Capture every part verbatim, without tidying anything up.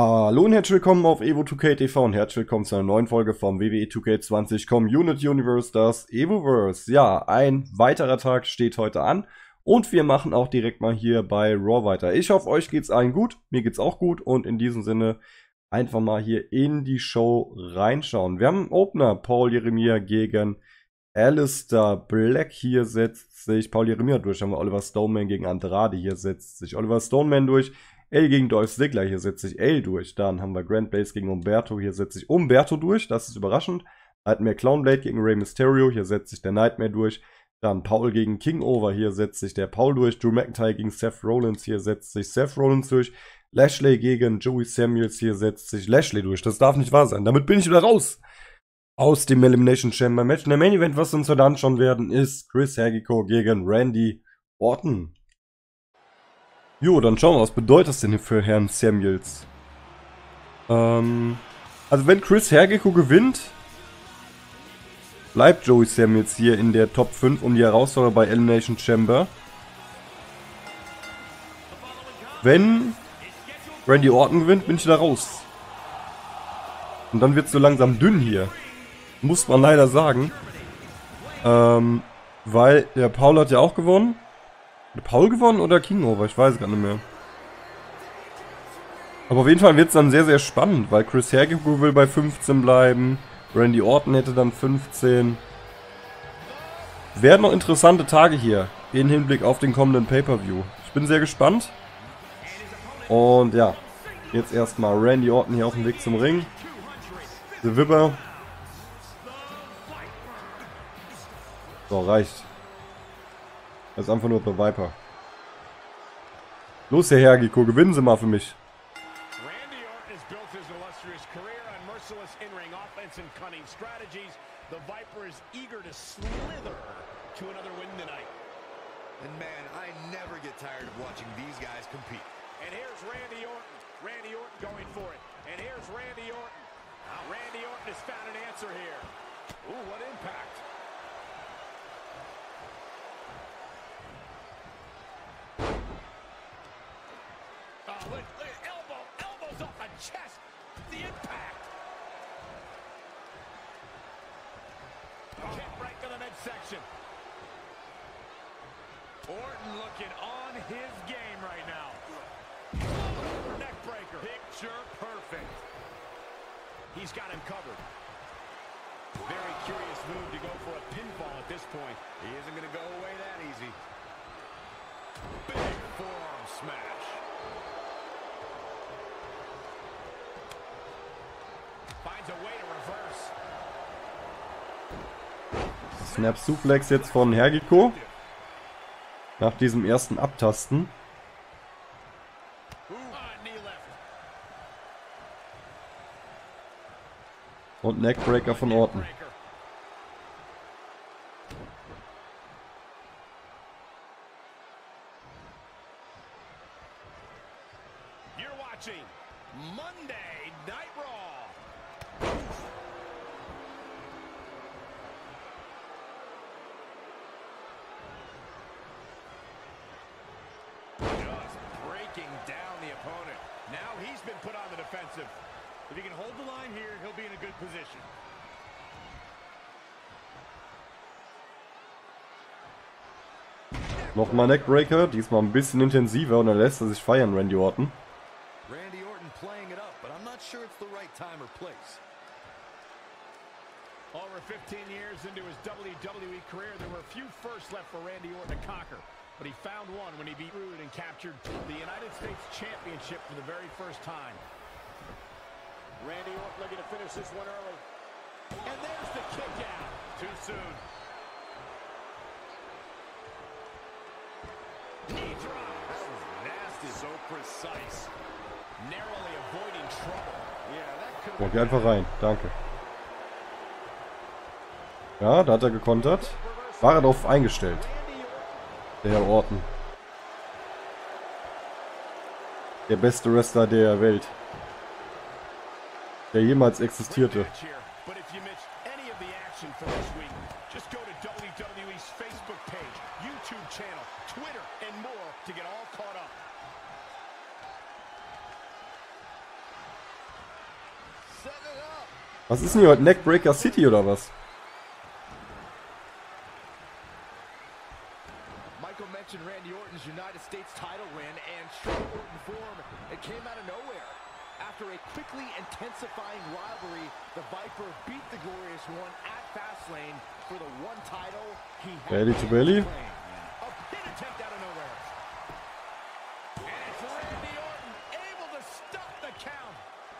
Hallo und herzlich willkommen auf Evo zwei K T V und herzlich willkommen zu einer neuen Folge vom W W E zwei K zwanzig Community Universe, das Evoverse. Ja, ein weiterer Tag steht heute an und wir machen auch direkt mal hier bei Raw weiter. Ich hoffe, euch geht's allen gut, mir geht's auch gut und in diesem Sinne einfach mal hier in die Show reinschauen. Wir haben einen Opener, Paul Jeremia gegen Alistair Black. Hier setzt sich Paul Jeremia durch, haben wir Oliver Stoneman gegen Andrade, hier setzt sich Oliver Stoneman durch. L gegen Dolph Ziggler, hier setzt sich L durch. Dann haben wir Grand Blaze gegen Umberto, hier setzt sich Umberto durch, das ist überraschend. Nightmare Clownblade gegen Rey Mysterio, hier setzt sich der Nightmare durch. Dann Paul gegen King Over, hier setzt sich der Paul durch. Drew McIntyre gegen Seth Rollins, hier setzt sich Seth Rollins durch. Lashley gegen Joey Samuels, hier setzt sich Lashley durch. Das darf nicht wahr sein, damit bin ich wieder raus aus dem Elimination Chamber Match. In der Main Event, was wir uns heute anschauen werden, ist Chris Jericho gegen Randy Orton. Jo, dann schauen wir, was bedeutet das denn hier für Herrn Samuels? Ähm, also wenn Chris Jericho gewinnt, bleibt Joey Samuels hier in der Top fünf um die Herausforderer bei Elimination Chamber. Wenn Randy Orton gewinnt, bin ich da raus. Und dann wird es so langsam dünn hier. Muss man leider sagen. Ähm, weil der Paul hat ja auch gewonnen. Hat Paul gewonnen oder King Over? Ich weiß gar nicht mehr. Aber auf jeden Fall wird es dann sehr, sehr spannend, weil Chris Jericho will bei fünfzehn bleiben. Randy Orton hätte dann fünfzehn. Werden noch interessante Tage hier in Hinblick auf den kommenden Pay-Per-View. Ich bin sehr gespannt. Und ja, jetzt erstmal Randy Orton hier auf dem Weg zum Ring. The Wibber. So, reicht. Das ist einfach nur der Viper. Los, Herr Jericho, gewinnen Sie mal für mich. Randy Orton has built his illustrious career on merciless in-ring offense and cunning strategies. The Viper is eager to slither to another win tonight. And man, I never get tired of watching these guys compete. And here's Randy Orton. Randy Orton going for it. And here's Randy Orton. Randy Orton has found an answer here. Ooh, what impact. Oh, look, look, elbow, elbows off the chest. The impact. Kick right to the midsection. Orton looking on his game right now. Neck breaker. Picture perfect. He's got him covered. Very curious move to go for a pinfall at this point. He isn't going to go away that easy. Big forearm smash. Finds a way to reverse. Snap Suplex jetzt von Jericho. Nach diesem ersten Abtasten. Und Neckbreaker von Orton. You're watching Monday Night Raw. Just breaking down the opponent. Now he's been put on the defensive. If he can hold the line here, he'll be in a good position. Nochmal Neckbreaker, diesmal ein bisschen intensiver und dann lässt er sich feiern, Randy Orton. Randy Orton playing it up, but I'm not sure it's the right time or place. Over fifteen years into his W W E career, there were a few firsts left for Randy Orton to conquer. But he found one when he beat Rude and captured the United States Championship for the very first time. Randy Orton looking to finish this one early. And there's the kick out. Too soon. Knee drop. That was nasty. So precise. Narrowly avoiding trouble. Yeah, that could Oh, geh einfach rein. Danke. Ja, da hat er gekontert. War er darauf eingestellt. Der Herr Orton. Der beste Wrestler der Welt. Der jemals existierte. But if you missed any of the action for this week, just go to W W E's Facebook page, YouTube channel, Twitter, and more to get all caught up. Was ist denn hier heute? Neckbreaker City oder was? Michael mentioned Randy Orton's United States title win and strong Orton form. It came out of nowhere. After a quickly intensifying rivalry, the Viper beat the Glorious One at Fastlane for the one title he had. Belly to belly. A pin attempt out of nowhere. And it's Randy Orton able to stop the count.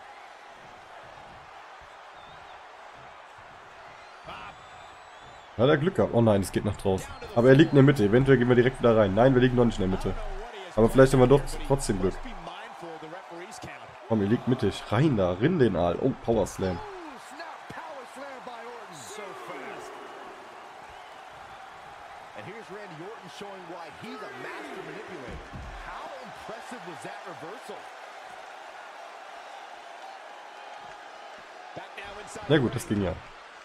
Hat er Glück gehabt. Oh nein, es geht nach draußen. Aber er liegt in der Mitte. Eventuell gehen wir direkt wieder rein. Nein, wir liegen noch nicht in der Mitte. Aber vielleicht haben wir doch trotzdem Glück. Komm, ihr liegt mittig. Rein da. Rinn den Aal. Oh, Power Slam. And here's Randy Orton showing why he's a master manipulator. How impressive was that reversal? Back now inside. Na gut, das ging ja.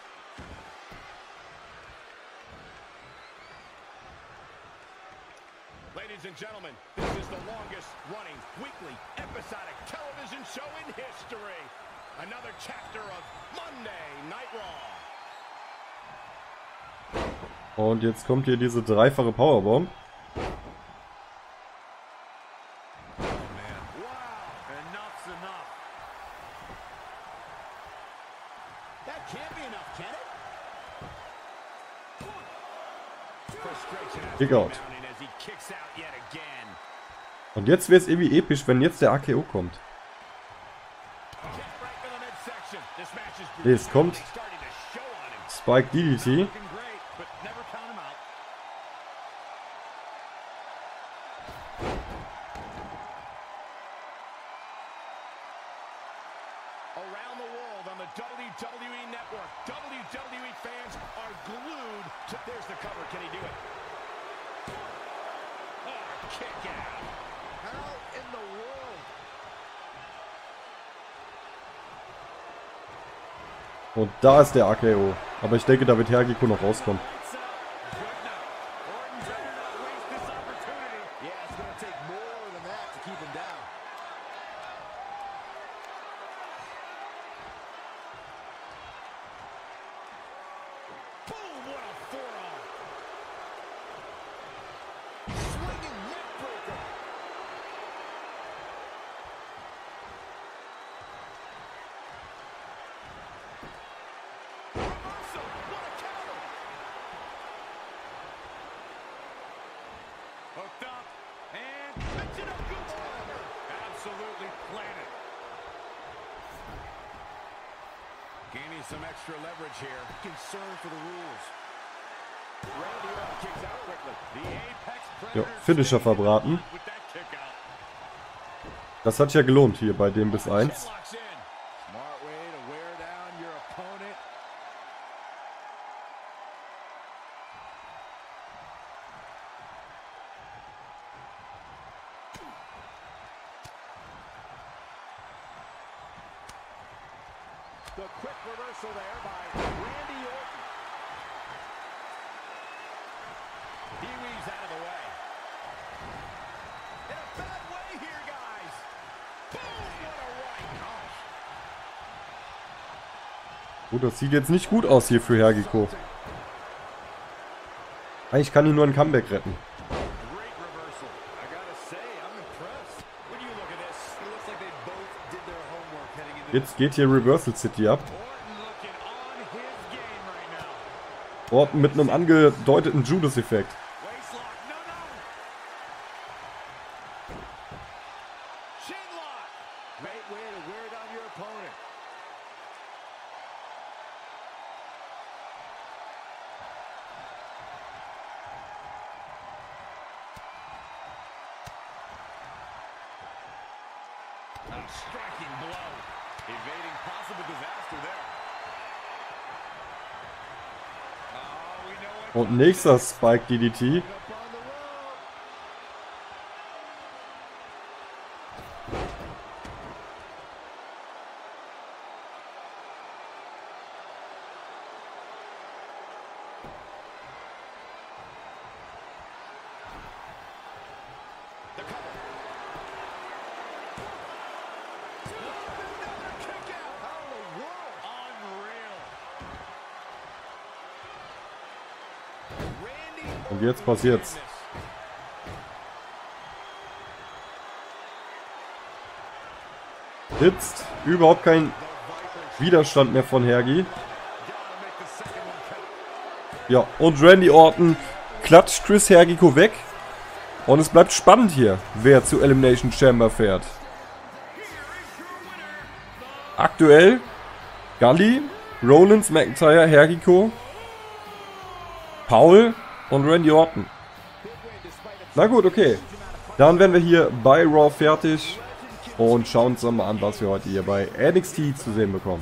Ladies and gentlemen, this is the longest running weekly episodic television show in history. Another chapter of Monday Night Raw. Und jetzt kommt hier diese dreifache Powerbomb. Oh man. Wow, enough's enough. That can't be enough, can it? Frustration has Kick been out. mounting as he kicks out yet again. Und jetzt wäre es irgendwie episch, wenn jetzt der A K O kommt. Kick right to the midsection. This match is Nee, es kommt starting to show on him. Spike D D T. Looking great, but never count him out. Around the world on the W W E Network, W W E fans are glued to... There's the cover. Can he do it? Oh, kick out. How in the world? Und da ist der A K O. Aber ich denke, da wird Hergiko noch rauskommen. Yeah, it's going to take more than that to keep him down. Boom, what a forearm. Swinging neck breaker. Reversal, what a counter. Hooked up, and Michinoku counter. Absolutely planted. Gaining some extra leverage here. Concern for the rules. Randy Orton kicks out quickly. The Apex Ja, Predator Finisher verbraten. with that kick out. Das hat sich ja gelohnt hier bei dem bis eins. Locks in. Smart way to wear down your opponent. The quick reversal there by Randy Orton. He weaves out of the way. In a bad way here, guys. Boom, what a right. Gosh. Gut, das sieht jetzt nicht gut aus hier für Hergiko. Eigentlich kann ich nur ein Comeback retten. Great reversal. I gotta say, I'm impressed. When you look at this, It looks like they both did their homework heading into Jetzt geht hier Reversal City ab. Orton looking on his game right now. Orton mit einem angedeuteten Judas-Effekt. Waistlock, no, no. Chinlock. great way to wear down your opponent. A striking blow. Evading possible disaster there. Oh, we know it. Und nächster Spike D D T. Up on the rope. The cover. Another kick out. How in the Und jetzt passiert's. Jetzt überhaupt kein Widerstand mehr von Hergy. Ja, und Randy Orton klatscht Chris Jericho weg. Und es bleibt spannend hier, wer zu Elimination Chamber fährt. Aktuell Gully, Rollins, McIntyre, Jericho, Paul und Randy Orton. Na gut, okay. Dann wären wir hier bei Raw fertig und schauen uns mal an, was wir heute hier bei N X T zu sehen bekommen.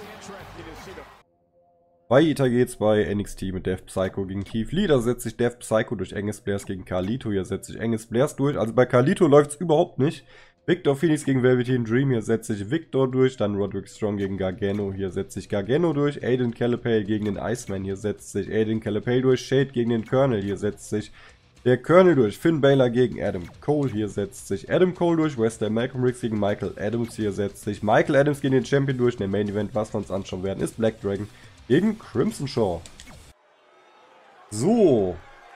Weiter geht's bei N X T mit Death Psycho gegen Keith Lee. Da setzt sich Death Psycho durch Angus Blairs gegen Carlito. Hier setzt sich Angus Blairs durch. Also bei Carlito läuft's überhaupt nicht. Victor Phoenix gegen Velveteen Dream. Hier setzt sich Victor durch. Dann Roderick Strong gegen Gargano. Hier setzt sich Gargano durch. Aiden Calipale gegen den Iceman. Hier setzt sich Aiden Calipale durch. Shade gegen den Colonel. Hier setzt sich der Colonel durch. Finn Balor gegen Adam Cole. Hier setzt sich Adam Cole durch. Wester Malcolm Riggs gegen Michael Adams. Hier setzt sich Michael Adams gegen den Champion durch. In dem Main Event, was wir uns anschauen werden, ist Black Dragon gegen Crimson Shaw. So.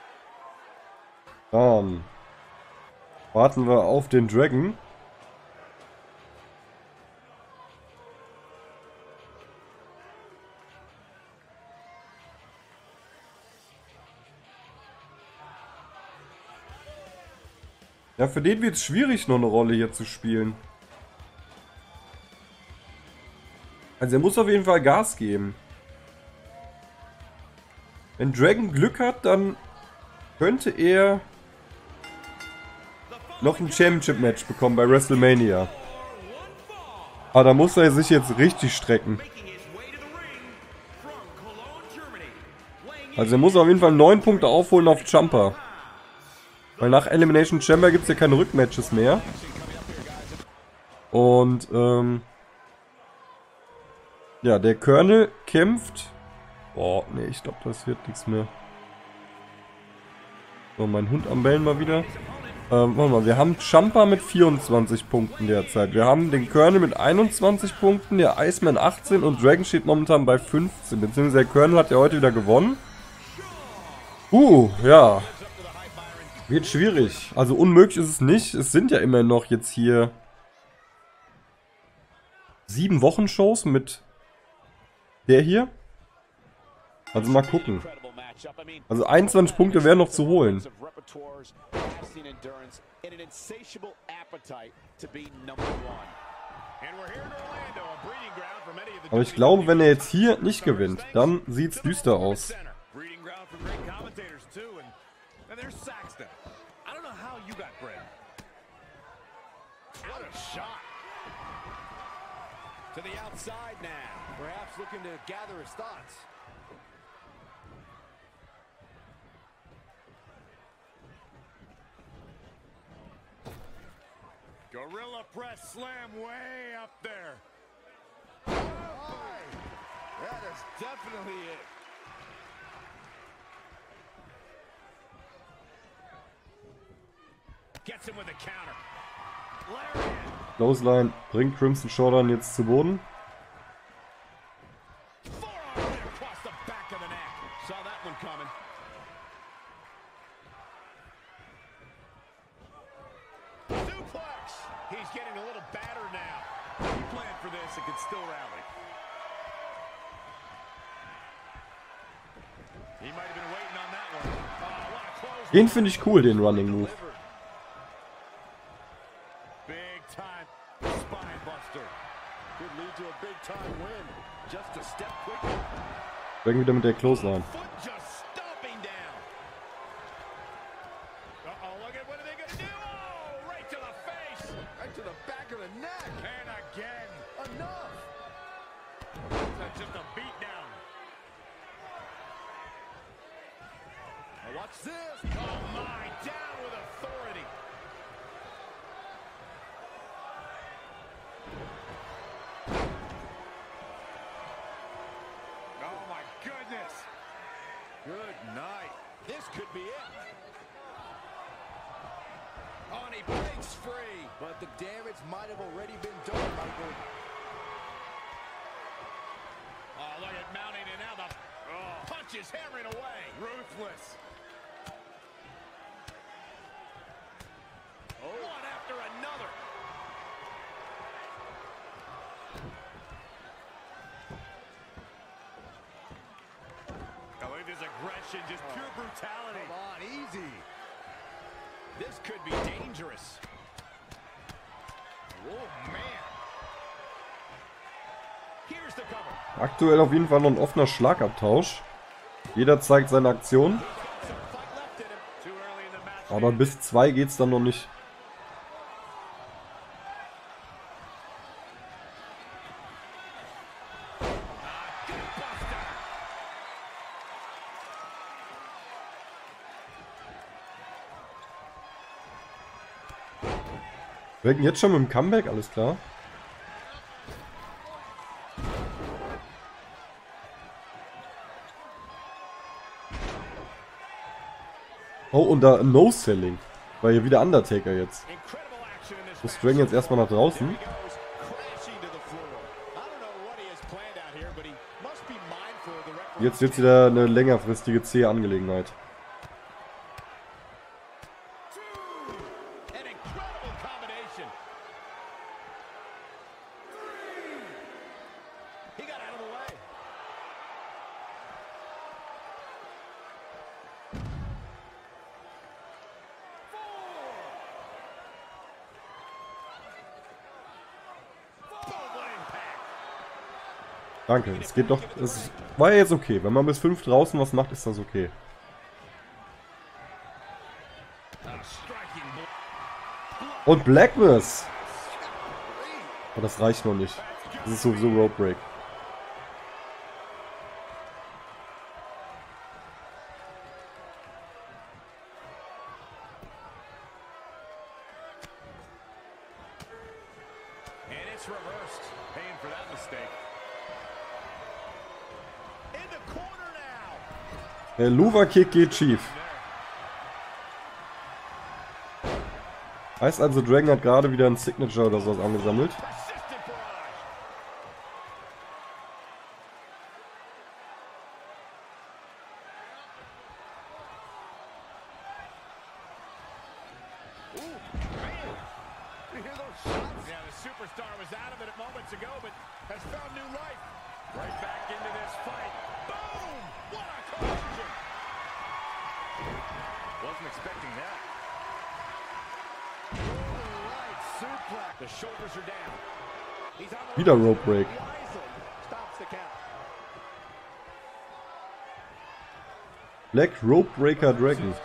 Dann warten wir auf den Dragon. Ja, für den wird es schwierig, noch eine Rolle hier zu spielen. Also er muss auf jeden Fall Gas geben. Wenn Dragon Glück hat, dann könnte er noch ein Championship-Match bekommen bei WrestleMania. Aber da muss er sich jetzt richtig strecken. Also er muss auf jeden Fall neun Punkte aufholen auf Ciampa. Weil nach Elimination Chamber gibt es ja keine Rückmatches mehr. Und, ähm... ja, der Colonel kämpft... Boah, nee, ich glaube, das wird nichts mehr. So, mein Hund am Bellen mal wieder. Ähm, warte mal, wir haben Ciampa mit vierundzwanzig Punkten derzeit. Wir haben den Colonel mit einundzwanzig Punkten, der Iceman achtzehn und Dragon steht momentan bei fünfzehn. Beziehungsweise der Colonel hat ja heute wieder gewonnen. Uh, ja. Wird schwierig. Also unmöglich ist es nicht. Es sind ja immer noch jetzt hier sieben Wochen-Shows mit der hier. Also mal gucken. Also einundzwanzig Punkte wären noch zu holen. Aber ich glaube, wenn er jetzt hier nicht gewinnt, dann sieht es düster aus. To the outside now, perhaps looking to gather his thoughts. Gorilla press slam way up there. Oh, that is definitely it. Gets him with a counter. Clothesline bringt Crimson Shaw dann jetzt zu Boden. Den finde ich cool, den Running Move. Dragon wieder mit der Clothesline. Watch this. Oh my, down with authority. Oh my goodness. Good night. This could be it. Oh, and he breaks free. But the damage might have already been done, Michael. Oh, look at mounting and now the oh, punches hammering away. Ruthless. aggression, just pure brutality. Come on, easy. This could be dangerous. Oh, man. Here's the cover. Aktuell auf jeden Fall noch ein offener Schlagabtausch. Jeder zeigt seine Aktion. Aber bis zwei geht's dann noch nicht. Wir wirken jetzt schon mit dem Comeback, alles klar. Oh, und da No-Selling. War hier wieder Undertaker jetzt. Muss Dragon jetzt erstmal nach draußen. Jetzt wird wieder eine längerfristige zähe Angelegenheit. Danke, es geht doch, es war ja jetzt okay. Wenn man bis fünf draußen was macht, ist das okay. Und Blackness! Aber das reicht noch nicht. Das ist sowieso Rope Break. Der Luva-Kick geht schief. Heißt also, Dragon hat gerade wieder ein Signature oder sowas angesammelt. Wieder Rope Break. Black Rope Breaker Dragon.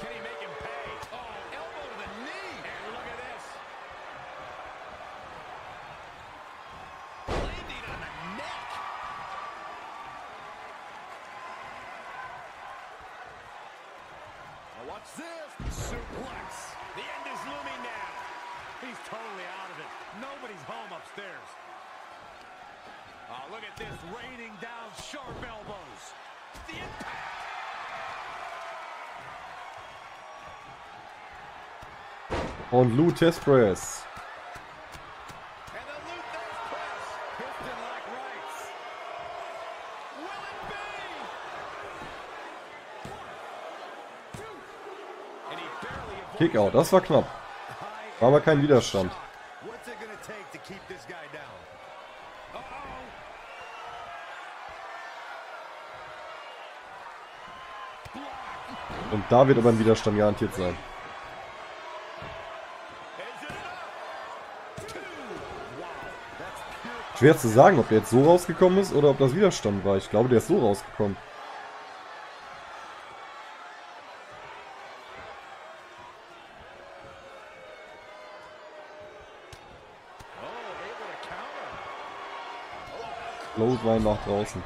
What's this? Suplex. The end is looming now. He's totally out of it. Nobody's home upstairs. Oh, look at this, raining down sharp elbows. The impact. Und Lou Test Press. And the Lou Test Press. Piston like rights. Will it be? And he barely avoids Kickout, das war knapp. War aber kein Widerstand. What's it gonna take to keep this guy down? Und da wird aber ein Widerstand garantiert sein. Schwer zu sagen, ob der jetzt so rausgekommen ist oder ob das Widerstand war. Ich glaube, der ist so rausgekommen. Clothesline nach draußen.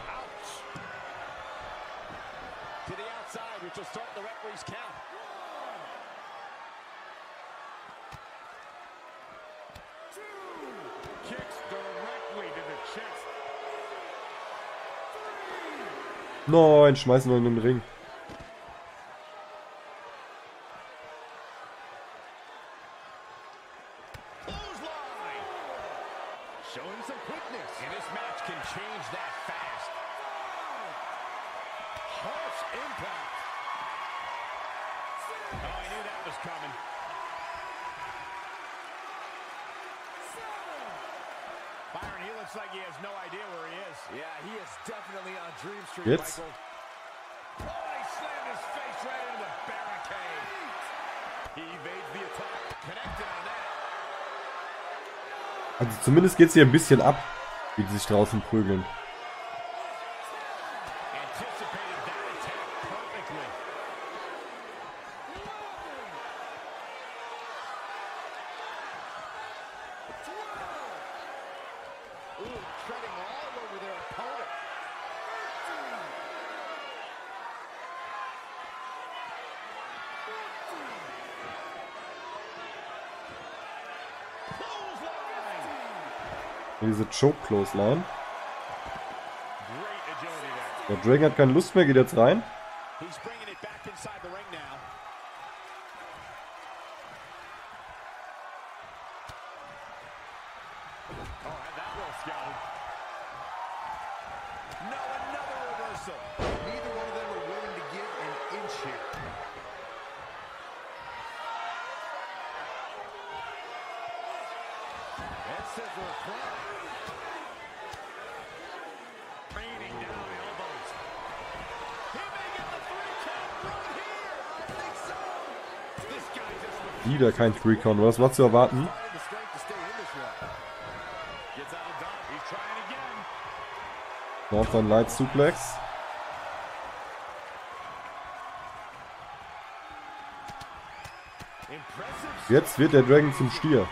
Nein, schmeißen wir in den Ring. Yeah, he is definitely on Dream Street, Jetzt. Michael. Oh, he slammed Also zumindest geht es hier ein bisschen ab, wie die sich draußen prügeln. Diese Choke-Clothesline. Der Dragon hat keine Lust mehr, geht jetzt rein. Wieder kein Three-Count, was war zu erwarten? Noch ein Light Suplex. Jetzt wird der Dragon zum Stier.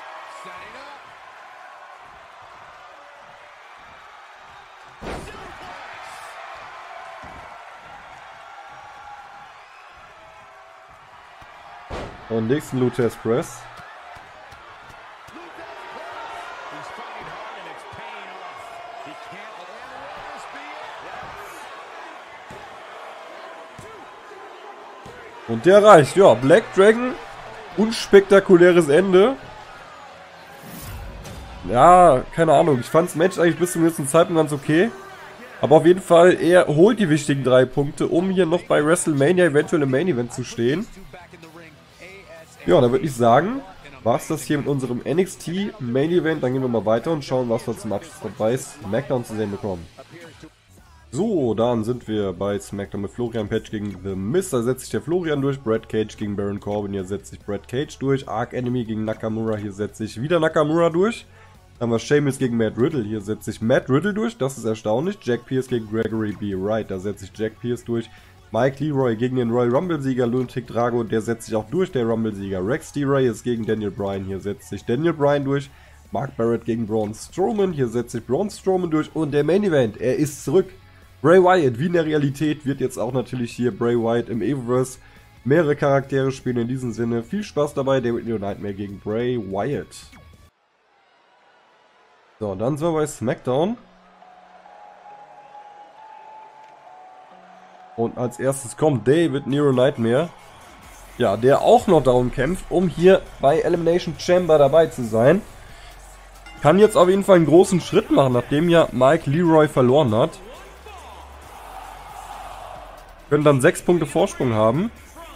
Und nächsten Lutez Press. Und der reicht. Ja, Black Dragon. Unspektakuläres Ende. Ja, keine Ahnung. Ich fand das Match eigentlich bis zum gewissen Zeitpunkt ganz okay. Aber auf jeden Fall, er holt die wichtigen drei Punkte, um hier noch bei WrestleMania eventuell im Main Event zu stehen. Ja, da würde ich sagen, war es das hier mit unserem N X T Main Event. Dann gehen wir mal weiter und schauen, was wir zum Abschluss noch bei SmackDown zu sehen bekommen. So, dann sind wir bei SmackDown mit Florian Patch gegen The Miz. Da setzt sich der Florian durch. Brad Cage gegen Baron Corbin. Hier setzt sich Brad Cage durch. Arc Enemy gegen Nakamura. Hier setzt sich wieder Nakamura durch. Dann haben wir Sheamus gegen Matt Riddle. Hier setzt sich Matt Riddle durch. Das ist erstaunlich. Jack Pierce gegen Gregory B. Wright. Da setzt sich Jack Pierce durch. Mike Leroy gegen den Royal Rumble-Sieger Lunatic Drago, der setzt sich auch durch, der Rumble-Sieger. Rex D. Reyes gegen Daniel Bryan, hier setzt sich Daniel Bryan durch. Mark Barrett gegen Braun Strowman, hier setzt sich Braun Strowman durch. Und der Main Event, er ist zurück. Bray Wyatt, wie in der Realität, wird jetzt auch natürlich hier Bray Wyatt im Evoverse mehrere Charaktere spielen. In diesem Sinne, viel Spaß dabei, David New Nightmare gegen Bray Wyatt. So, dann sind wir bei SmackDown. Und als erstes kommt David Nero Nightmare. Ja, der auch noch darum kämpft, um hier bei Elimination Chamber dabei zu sein. Kann jetzt auf jeden Fall einen großen Schritt machen, nachdem ja Mike Leroy verloren hat. Können dann sechs Punkte Vorsprung haben.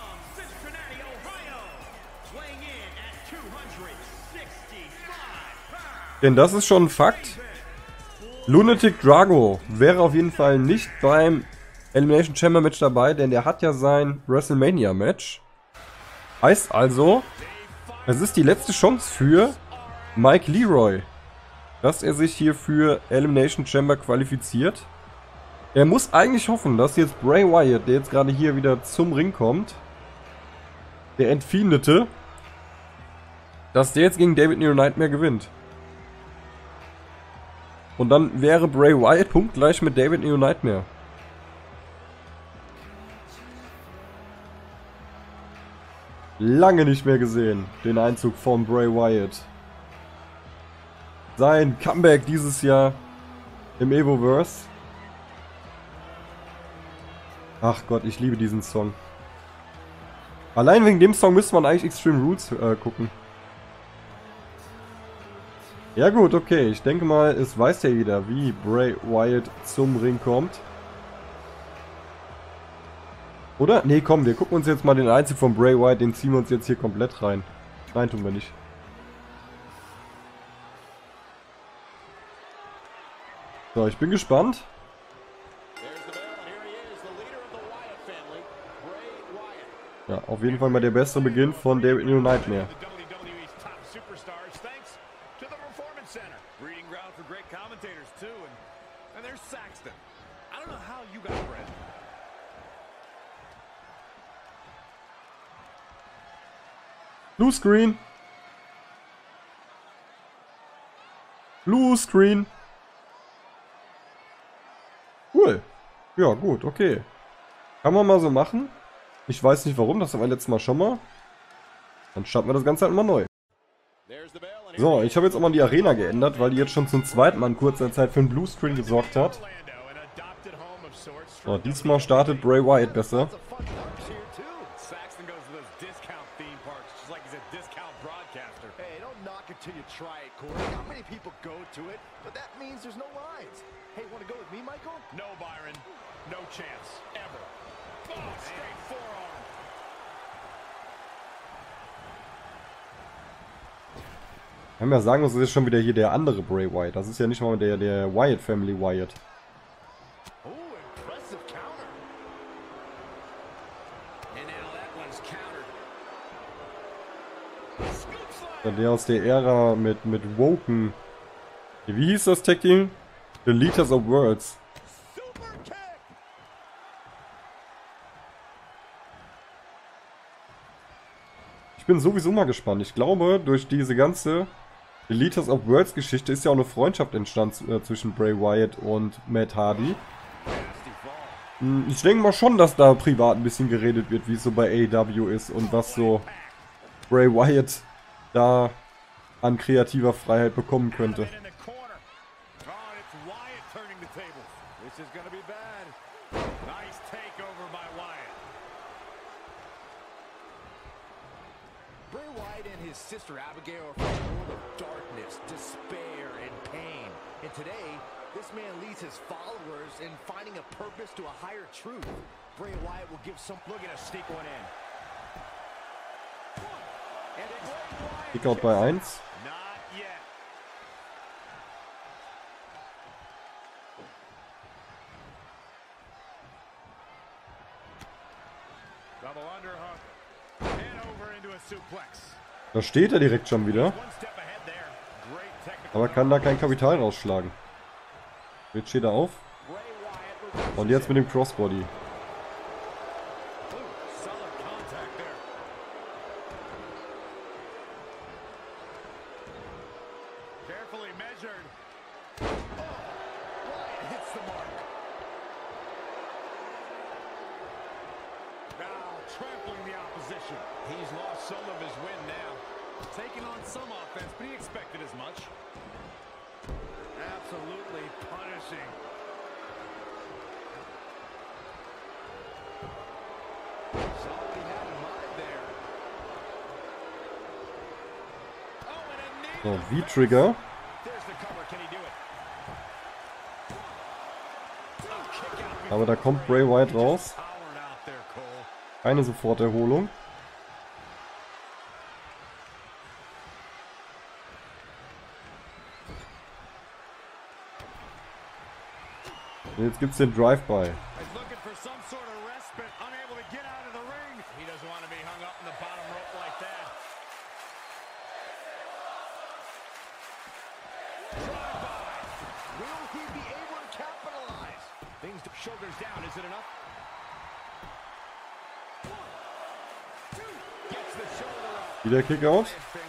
Denn das ist schon ein Fakt. Lunatic Drago wäre auf jeden Fall nicht beim Elimination Chamber Match dabei, denn der hat ja sein WrestleMania Match. Heißt also, es ist die letzte Chance für Mike Leroy, dass er sich hier für Elimination Chamber qualifiziert. Er muss eigentlich hoffen, dass jetzt Bray Wyatt, der jetzt gerade hier wieder zum Ring kommt, der Entfiendete, dass der jetzt gegen David Nero Nightmare gewinnt. Und dann wäre Bray Wyatt punktgleich mit David Nero Nightmare. Lange nicht mehr gesehen, den Einzug von Bray Wyatt. Sein Comeback dieses Jahr im Evoverse. Ach Gott, ich liebe diesen Song. Allein wegen dem Song müsste man eigentlich Extreme Rules äh, gucken. Ja gut, okay, ich denke mal, es weiß ja jeder, wie Bray Wyatt zum Ring kommt. Oder? Nee, komm, wir gucken uns jetzt mal den Einzug von Bray Wyatt, den ziehen wir uns jetzt hier komplett rein. Nein, tun wir nicht. So, ich bin gespannt. Ja, auf jeden Fall mal der beste Beginn von David New Nightmare. Blue Screen. Blue Screen. Cool. Ja, gut, okay. Kann man mal so machen. Ich weiß nicht warum, das haben wir letztes Mal schon mal. Dann starten wir das Ganze halt mal neu. So, ich habe jetzt auch mal die Arena geändert, weil die jetzt schon zum zweiten Mal in kurzer Zeit für einen Blue Screen gesorgt hat. So, diesmal startet Bray Wyatt besser. Till you try it, Corey. Not many people go to it, but that means there's no lines. Hey, want to go with me, Michael? No, Byron. No chance. Ever. Oh, straight forearm. Wir haben ja sagen, das ist jetzt schon wieder hier der andere Bray Wyatt. Das ist ja nicht mal der, der Wyatt Family Wyatt. Oh, impressive counter. And now that one's countered. Der aus der Ära mit, mit Woken. Wie hieß das Tag Team? The Leaders of Worlds. Ich bin sowieso mal gespannt. Ich glaube, durch diese ganze The Leaders of Worlds Geschichte ist ja auch eine Freundschaft entstanden äh, zwischen Bray Wyatt und Matt Hardy. Ich denke mal schon, dass da privat ein bisschen geredet wird, wie es so bei A E W ist und was so Bray Wyatt da an kreativer Freiheit bekommen könnte. Bray Wyatt and his sister Abigail are from a world of darkness, despair, and pain. And today, this man leads his followers in finding a purpose to a higher truth. Bray Wyatt will give some... Look at us sneak one in. Kickout bei eins. Da steht er direkt schon wieder. Aber kann da kein Kapital rausschlagen. Jetzt steht er auf. Und jetzt mit dem Crossbody. Trampling the opposition. He's lost some of his wind now. Taking on some offense, but he expected as much. Absolutely punishing. Saw what he had in mind there. Oh, and a knee. So, V-Trigger. There's the cover. Can he do it? Oh, kick out. Aber da kommt Bray Wyatt raus. Keine Soforterholung. Und jetzt gibt's den Drive-By. Wieder Kickout.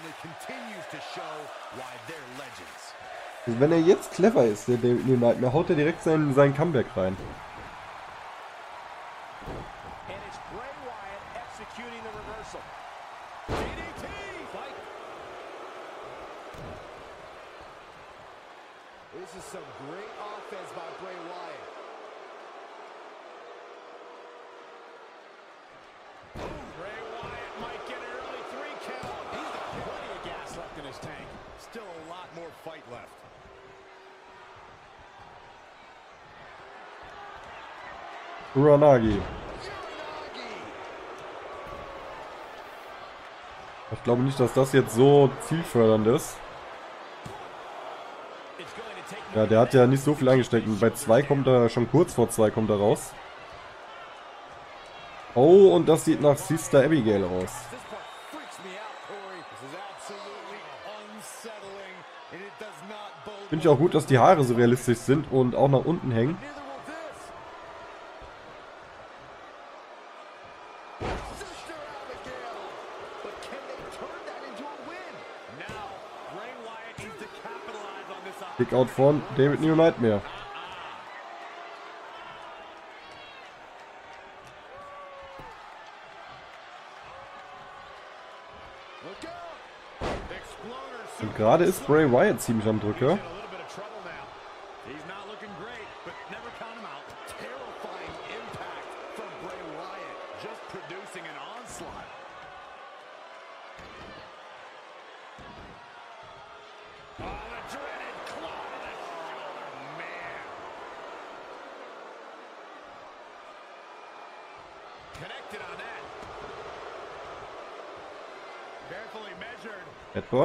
Also wenn er jetzt clever ist, der David New Nightmare, haut er direkt seinen, seinen Comeback rein. This is some great offense by Bray Wyatt. Bray Wyatt might get an early three count. He's got plenty of gas left in his tank. Still a lot more fight left. Uranagi. Ich glaube nicht, dass das jetzt so zielfördernd ist. Ja, der hat ja nicht so viel eingesteckt. Und bei zwei kommt er, schon kurz vor zwei kommt er raus. Oh, und das sieht nach Sister Abigail aus. Finde ich auch gut, dass die Haare so realistisch sind und auch nach unten hängen. Kickout von David New Nightmare. Und gerade ist Bray Wyatt ziemlich am Drücker. Headbutt.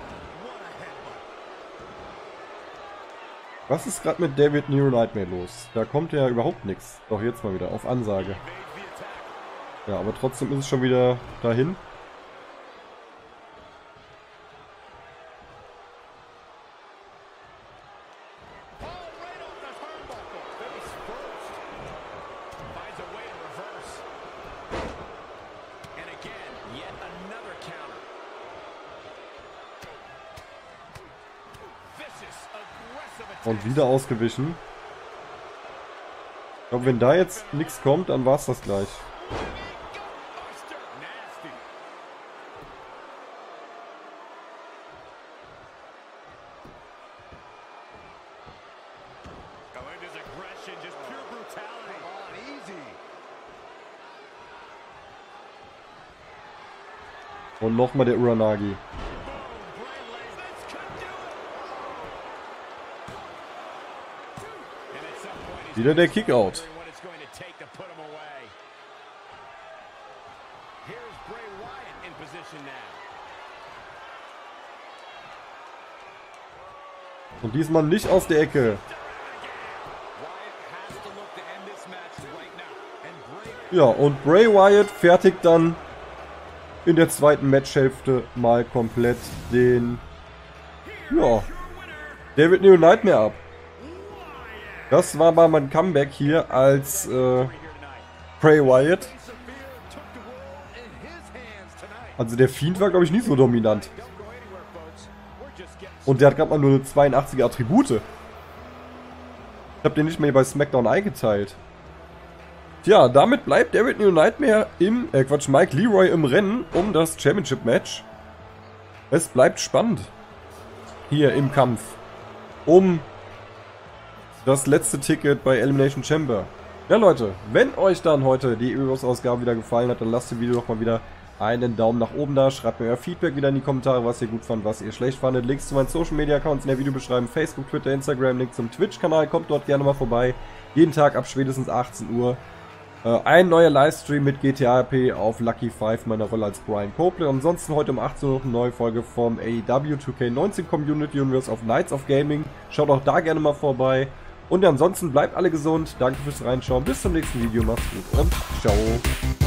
Was ist gerade mit David New Nightmare los? Da kommt ja überhaupt nichts. Doch jetzt mal wieder auf Ansage. Ja, aber trotzdem ist es schon wieder dahin. Und wieder ausgewichen. Ich glaube, wenn da jetzt nichts kommt, dann war es das gleich. Und nochmal der Uranagi. Wieder der Kickout. Und diesmal nicht aus der Ecke. Ja, und Bray Wyatt fertigt dann in der zweiten Matchhälfte mal komplett den, ja, David New Nightmare ab. Das war mal mein Comeback hier als äh, Bray Wyatt. Also der Fiend war, glaube ich, nie so dominant. Und der hat gerade mal nur zweiundachtziger Attribute. Ich habe den nicht mehr bei SmackDown eingeteilt. Tja, damit bleibt David New Nightmare im, äh Quatsch, Mike Leroy im Rennen um das Championship-Match. Es bleibt spannend. Hier im Kampf. Um das letzte Ticket bei Elimination Chamber. Ja Leute, wenn euch dann heute die Evoverse-Ausgabe wieder gefallen hat, dann lasst dem Video doch mal wieder einen Daumen nach oben da. Schreibt mir euer Feedback wieder in die Kommentare, was ihr gut fand, was ihr schlecht fandet. Links zu meinen Social Media Accounts in der Videobeschreibung. Facebook, Twitter, Instagram, Link zum Twitch-Kanal. Kommt dort gerne mal vorbei. Jeden Tag ab spätestens achtzehn Uhr. Äh, ein neuer Livestream mit G T A R P auf Lucky five, meiner Rolle als Brian Copeland. Ansonsten heute um achtzehn Uhr noch eine neue Folge vom A E W two K neunzehn Community Universe auf Knights of Gaming. Schaut auch da gerne mal vorbei. Und ansonsten bleibt alle gesund. Danke fürs Reinschauen. Bis zum nächsten Video. Macht's gut und ciao.